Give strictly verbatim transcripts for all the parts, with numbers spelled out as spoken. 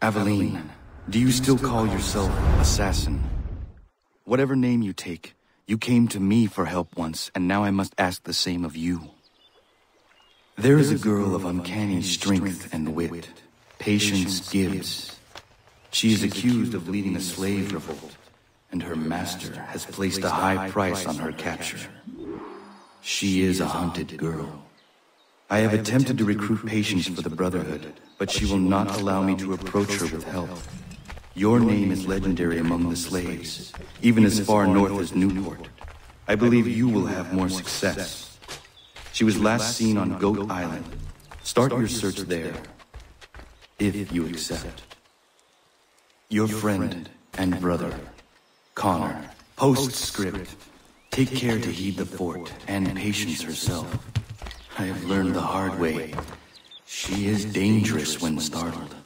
Aveline, do you still call yourself Assassin? Whatever name you take, you came to me for help once, and now I must ask the same of you. There is a girl of uncanny strength and wit, Patience Gibbs. She is accused of leading a slave revolt, and her master has placed a high price on her capture. She is a hunted girl. I have attempted to recruit Patience for the Brotherhood, but she will not allow me to approach her with help. Your name is legendary among the slaves, even as far north as Newport. I believe you will have more success. She was last seen on Goat Island. Start your search there, if you accept. Your friend and brother, Connor. Postscript. Take care to heed the fort and Patience herself. I have learned the hard way. She is dangerous when startled.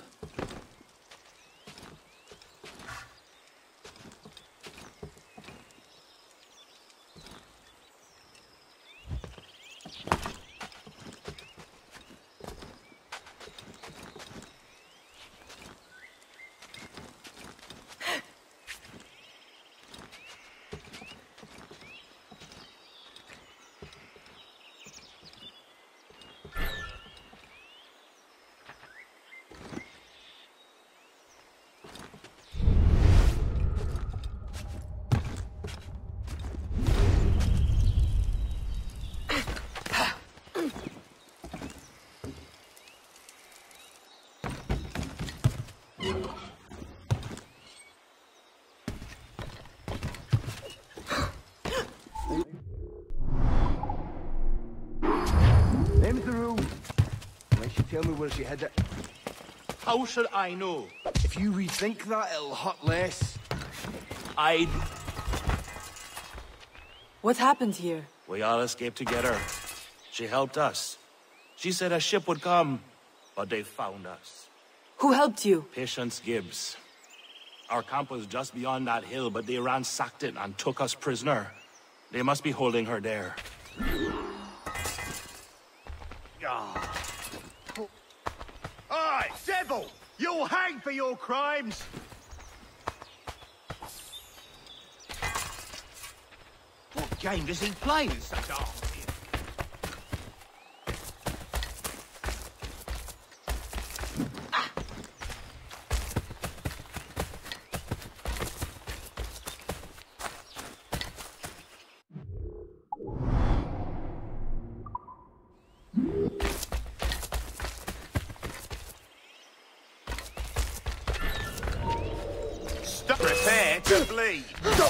Them's the rules. Unless you tell me where she hid it. How should I know? If you rethink that, it'll hurt less. I'd... What happened here? We all escaped together. She helped us. She said a ship would come, but they found us. Who helped you? Patience Gibbs. Our camp was just beyond that hill, but they ransacked it and took us prisoner. They must be holding her there. Aye, devil! You'll hang for your crimes! What game does he play with such art? Prepare to bleed.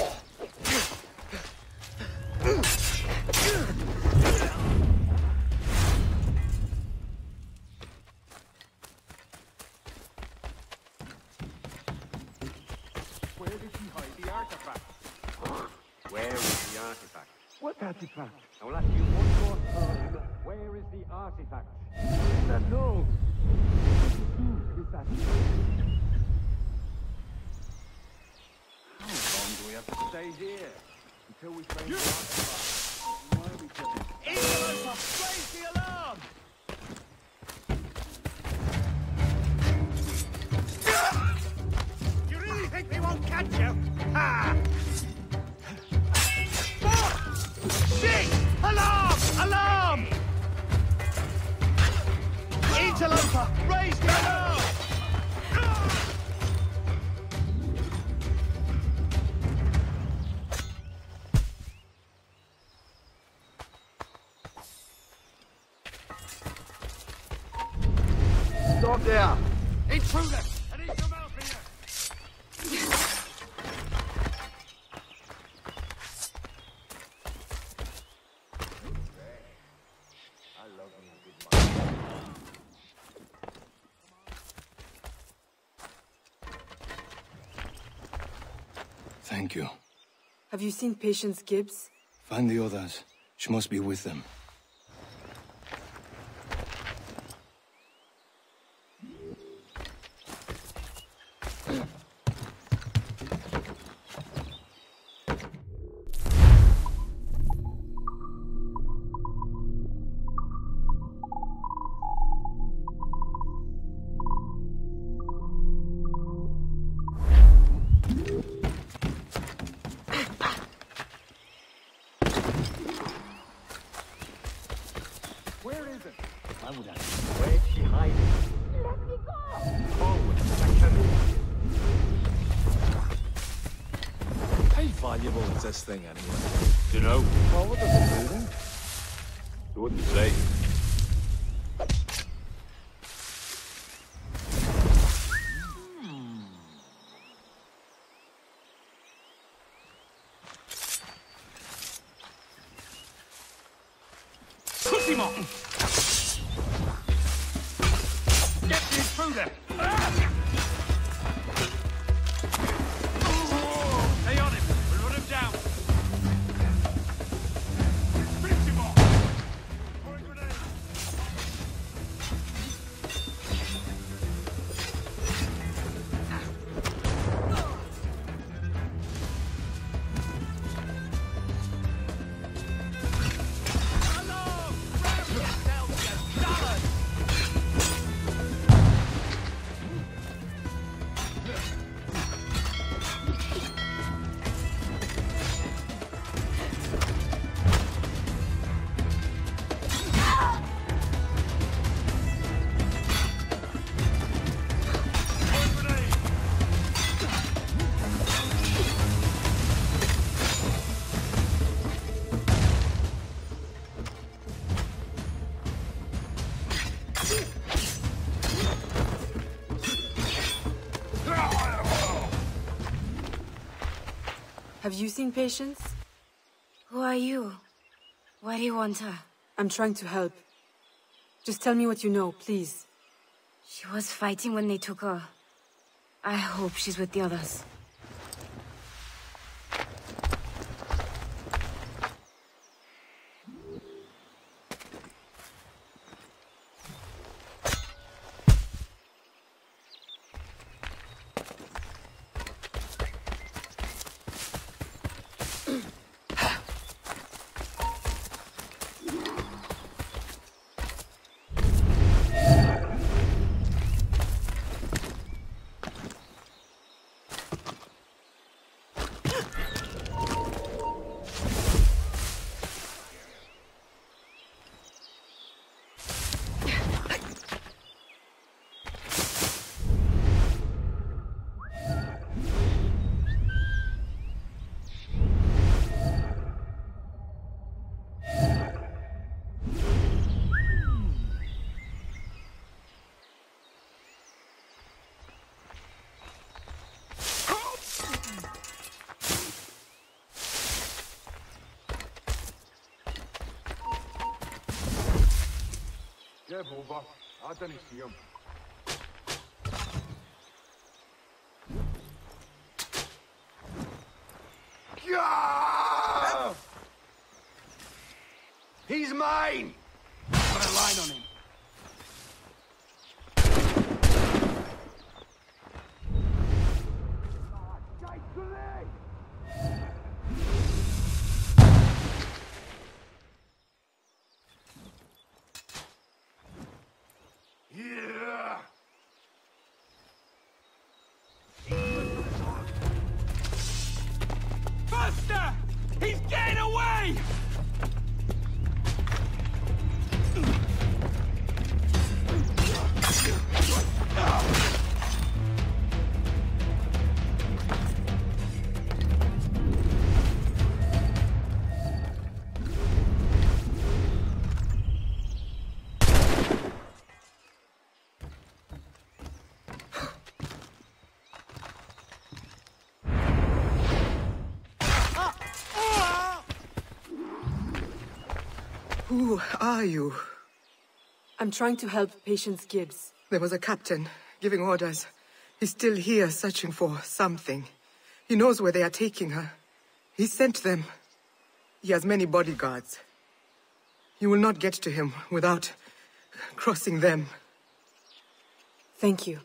Where did he hide the artifact? Where is the artifact? What artifact? I will ask you one more time. Where is the artifact? I don't know. What is that? Do we have to stay here until we find the artifact? Why are we going? Interloper, raise the alarm! You really think we won't catch you? Ha! What? Shit! Alarm! Alarm! Interloper, raise the alarm! Stop there! Intruder! I need some help here! I love me a good man. Thank you. Have you seen Patience Gibbs? Find the others. She must be with them. What's this thing, anyway? Do you know? Well, what does it do then? I wouldn't say. Push him on! Get the intruder! Ah! Stay on him! We'll run him down! Finish him off! Throwing grenade! Have you seen Patience? Who are you? Why do you want her? I'm trying to help. Just tell me what you know, please. She was fighting when they took her. I hope she's with the others. Careful, boss. I don't see him. Yeah! He's mine! Put a line on him. Yeah! Buster! He's getting away! Who are you? I'm trying to help Patience Gibbs. There was a captain giving orders. He's still here searching for something. He knows where they are taking her. He sent them. He has many bodyguards. You will not get to him without crossing them. Thank you.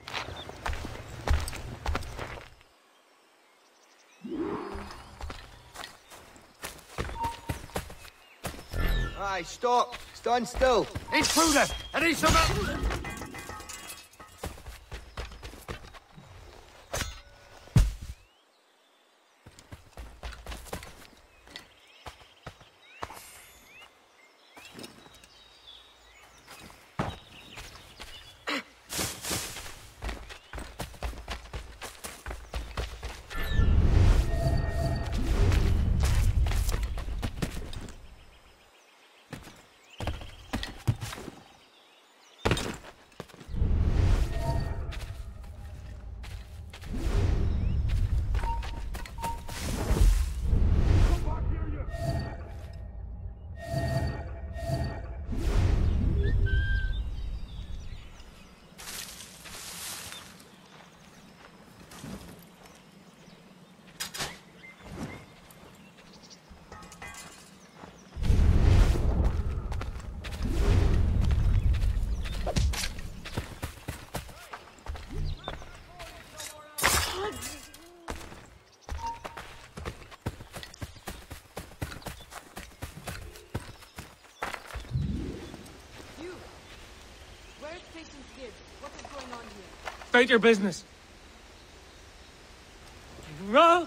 Aye, stop! Stand still! Intruder! I need some help! State your business. Roll!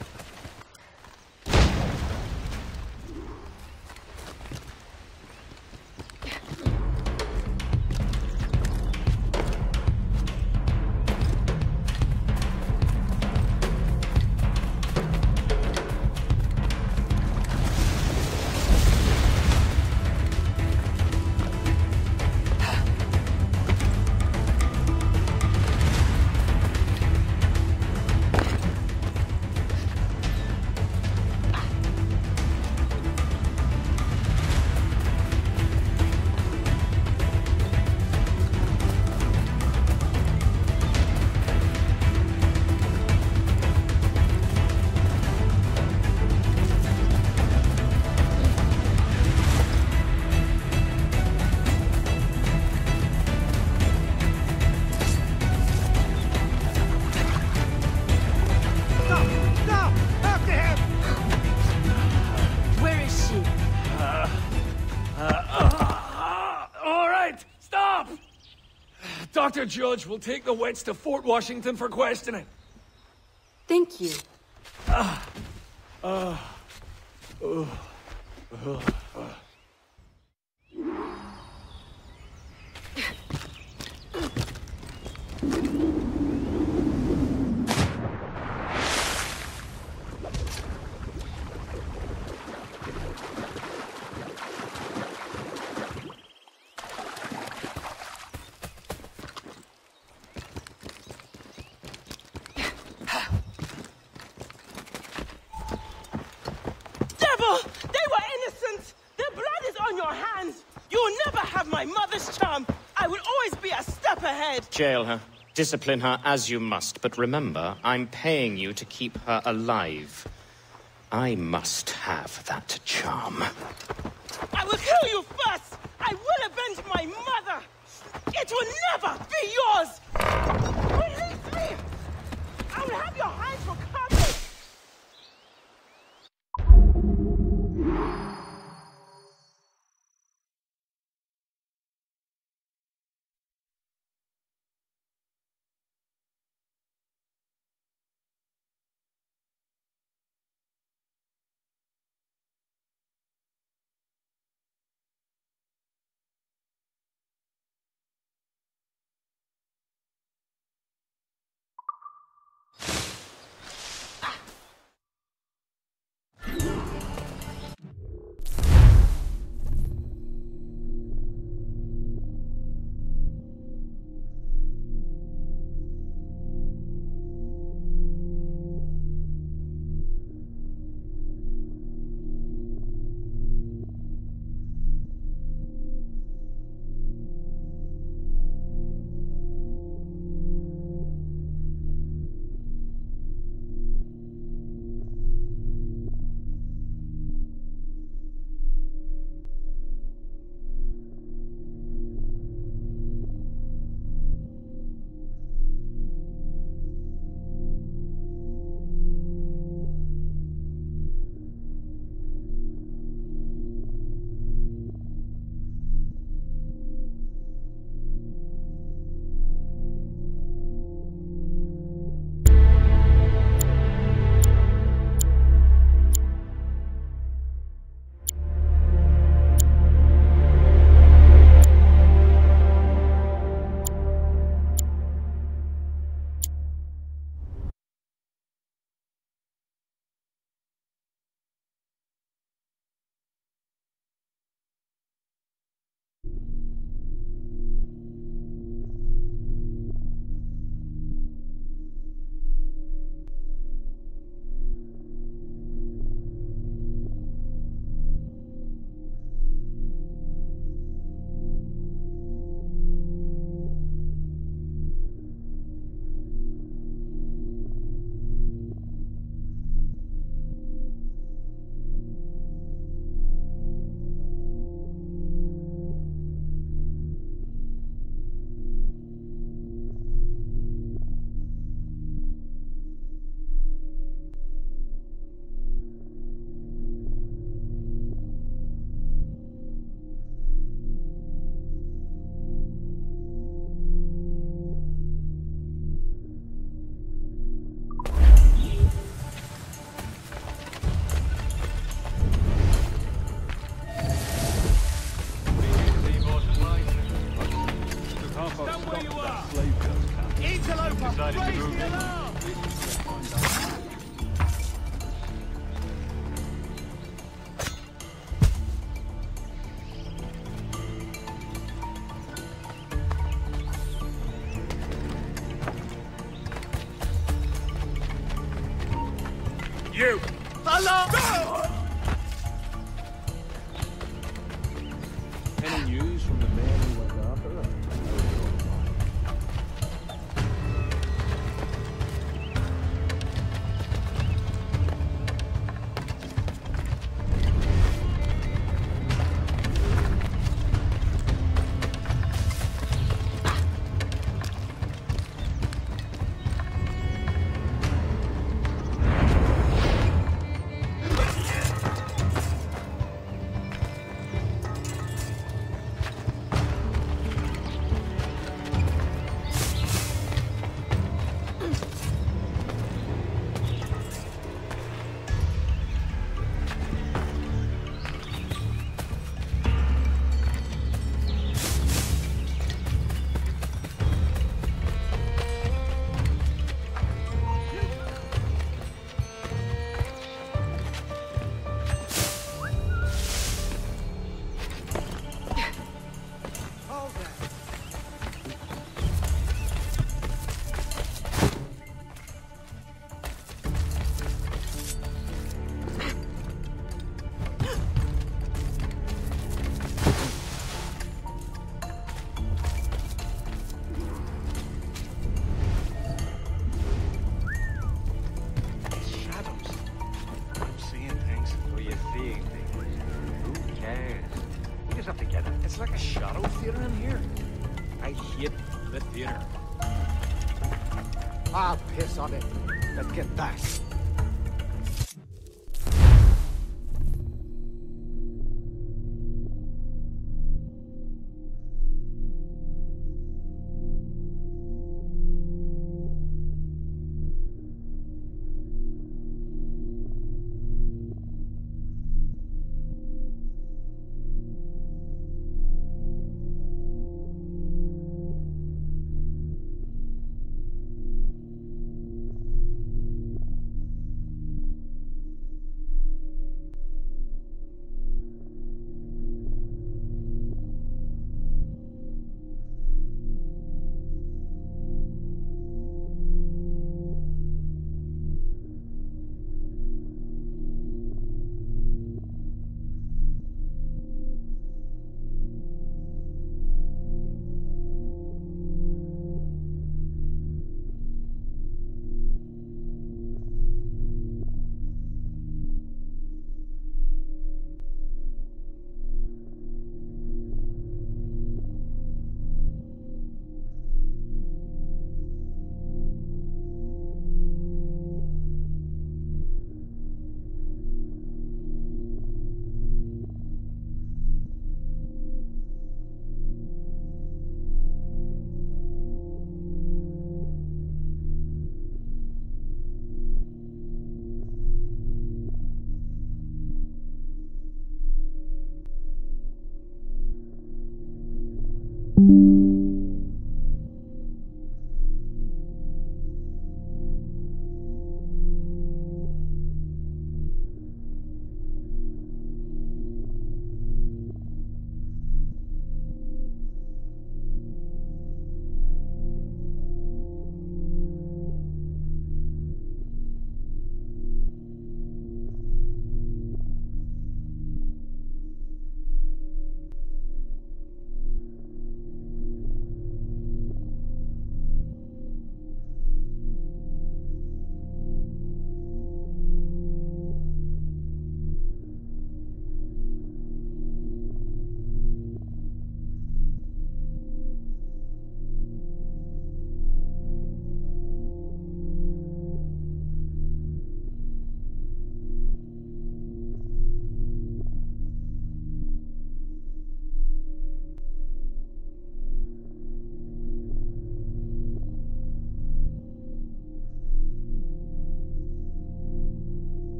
Doctor Judge will take the wets to Fort Washington for questioning. Thank you. Uh, uh, uh, uh, uh. Jail her. Discipline her as you must, but remember, I'm paying you to keep her alive. I must have that charm. I will kill you first! I will avenge my mother! It will never be yours! Release me! I will have your hands for coverage! Stand where you are! Interloper, raise the alarm! You! Alarm! Any news from the man who went after her? It's like a shadow theater in here. I hate the theater. I'll piss on it. Let's get back.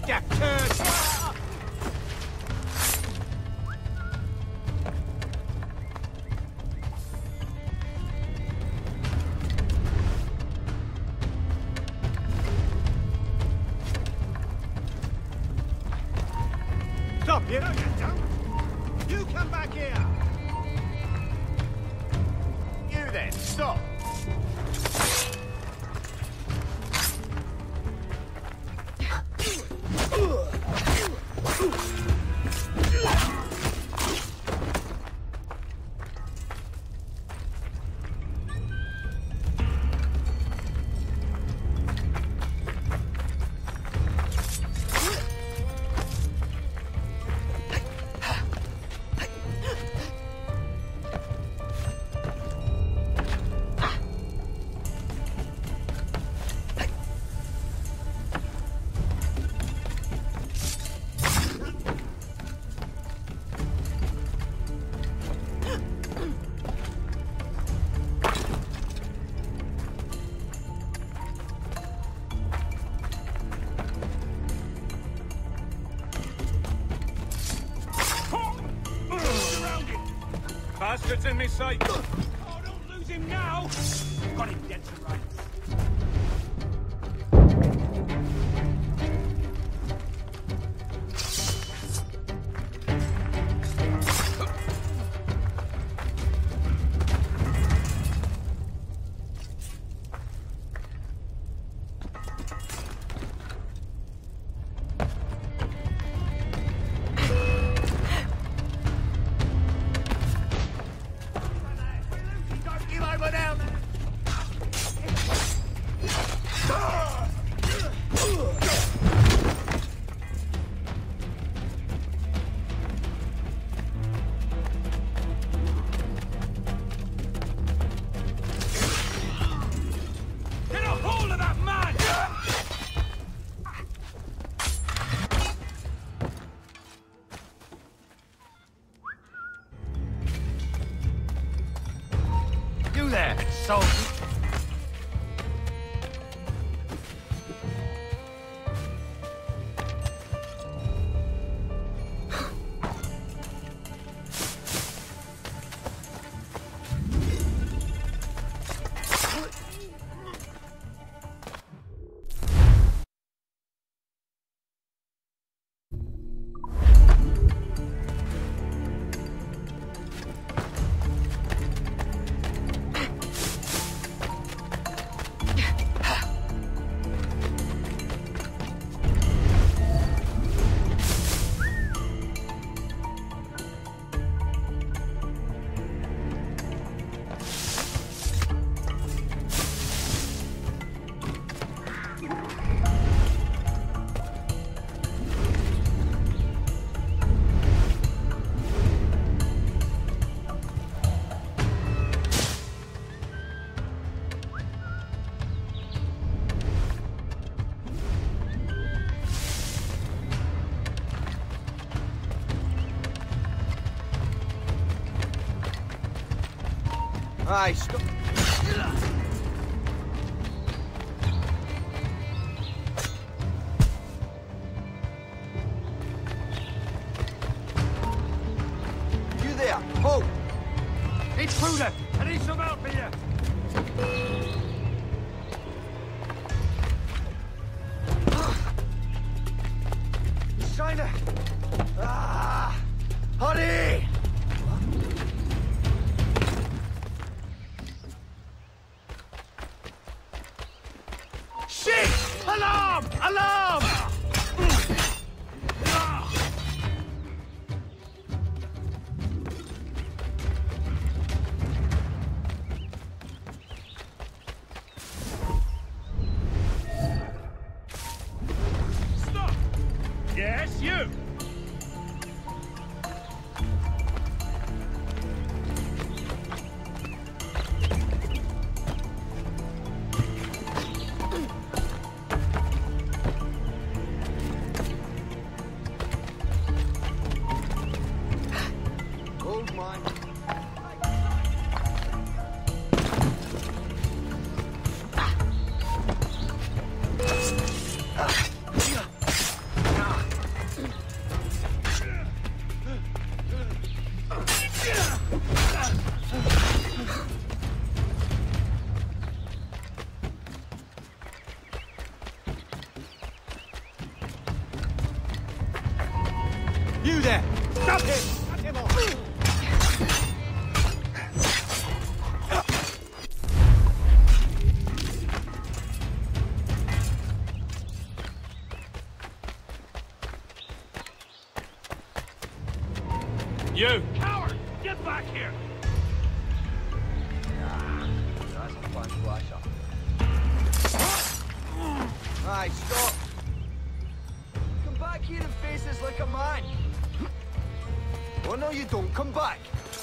deaf turd! Stop, you know you don't. You come back here. You then, stop. Bastards in me sight. Oh, don't lose him now. Got him dead to rights. You there, soldier. Hey, stop. You there, hold. Intruder! I need some help here! China! Ah! Honey! Shit! Alarm! Alarm! Stop! Yes, you! Stop him! Cut him off! You! Coward! Get back here! That's a fine flasher. Aye, stop! Come back here and face us like a man! Oh no, you don't. Come back!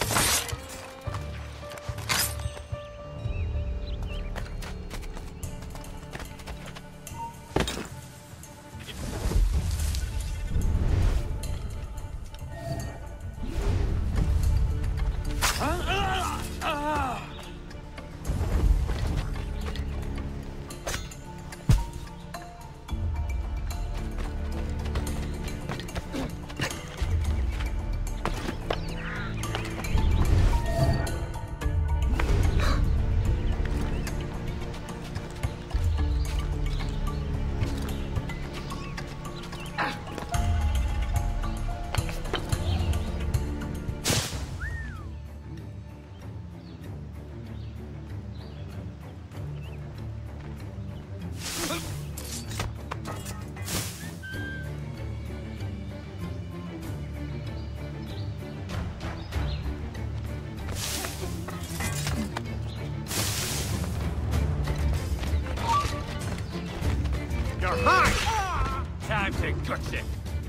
You're mine! Time to gut it.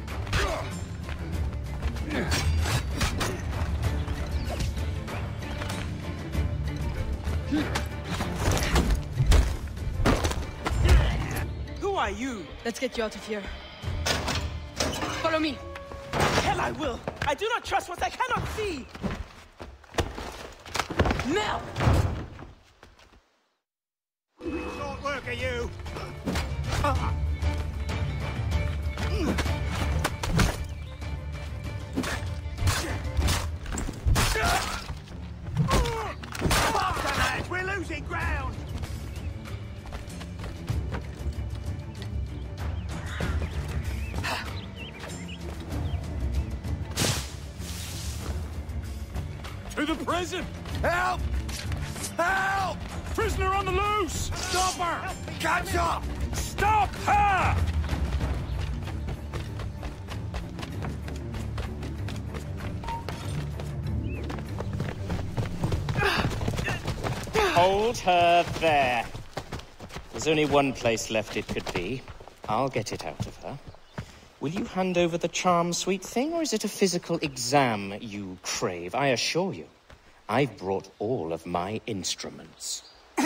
Who are you? Let's get you out of here. Follow me. Hell I will! I do not trust what I cannot see! Mel! Short work, are you? Faster, lads! We're losing ground! To the prison! Help! Help! Prisoner on the loose! Stop her! Catch up! Stop her! Hold her there. There's only one place left it could be. I'll get it out of her. Will you hand over the charm, sweet thing, or is it a physical exam you crave? I assure you, I've brought all of my instruments.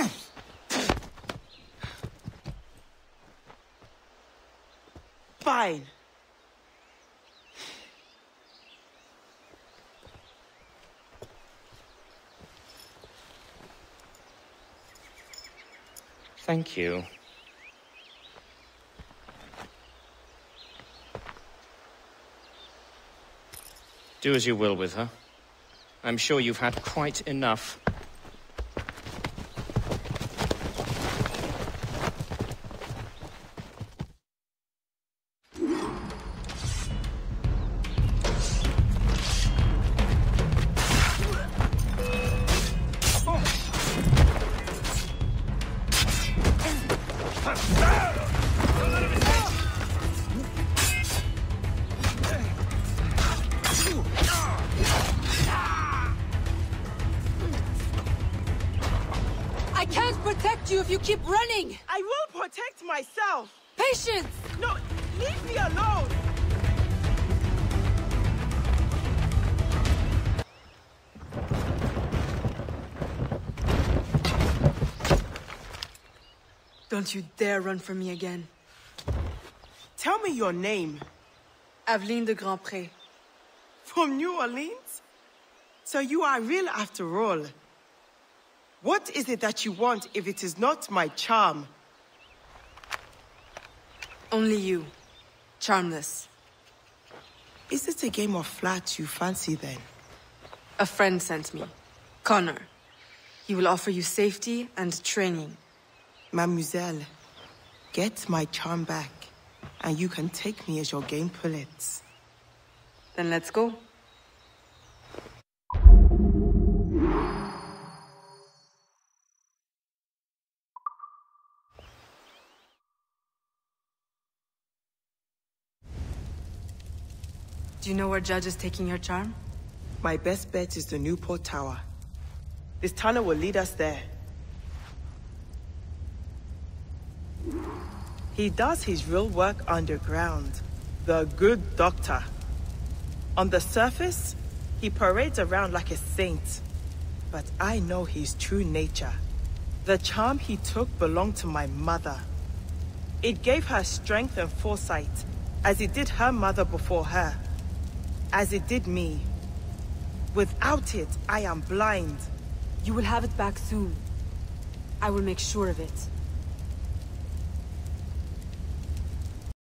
Fine. Thank you. Do as you will with her. I'm sure you've had quite enough. I can't protect you if you keep running! I will protect myself! Patience! No, leave me alone! Don't you dare run from me again. Tell me your name. Aveline de Grandpré. From New Orleans? So you are real after all. What is it that you want if it is not my charm? Only you. Charmless. Is it a game of flat you fancy then? A friend sent me. Connor. He will offer you safety and training. Mademoiselle, get my charm back, and you can take me as your game pullets. Then let's go. Do you know where Judge is taking your charm? My best bet is the Newport Tower. This tunnel will lead us there. He does his real work underground. The good doctor. On the surface, he parades around like a saint. But I know his true nature. The charm he took belonged to my mother. It gave her strength and foresight, as it did her mother before her. As it did me. Without it, I am blind. You will have it back soon. I will make sure of it.